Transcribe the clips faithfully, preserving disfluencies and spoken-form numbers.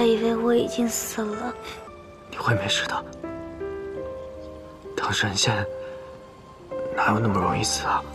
还以为我已经死了。 你会没事的。当神仙哪有那么容易死啊？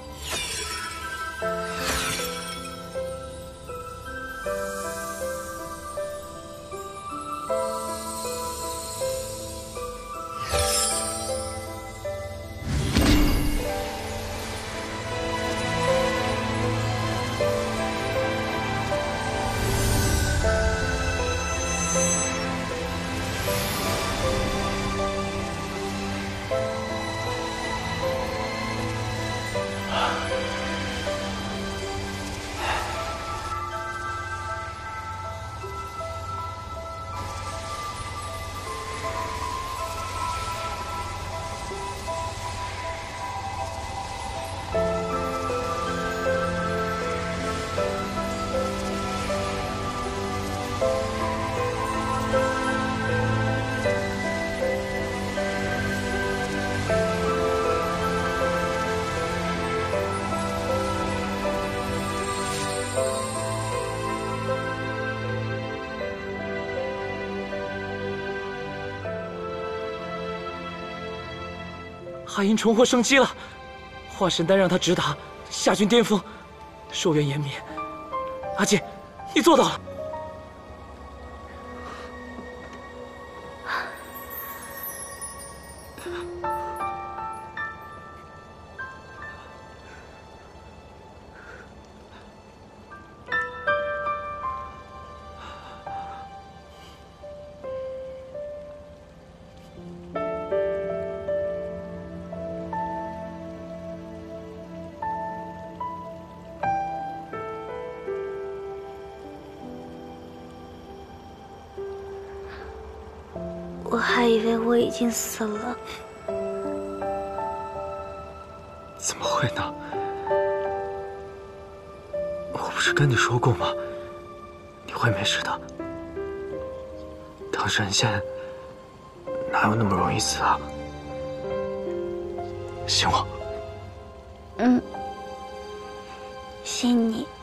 阿银重获生机了，化神丹让他直达下军巅峰，寿元延绵。阿姐，你做到了。 我还以为我已经死了。 怎么会呢？我不是跟你说过吗？你会没事的。当神仙哪有那么容易死啊？信我。 嗯，信你。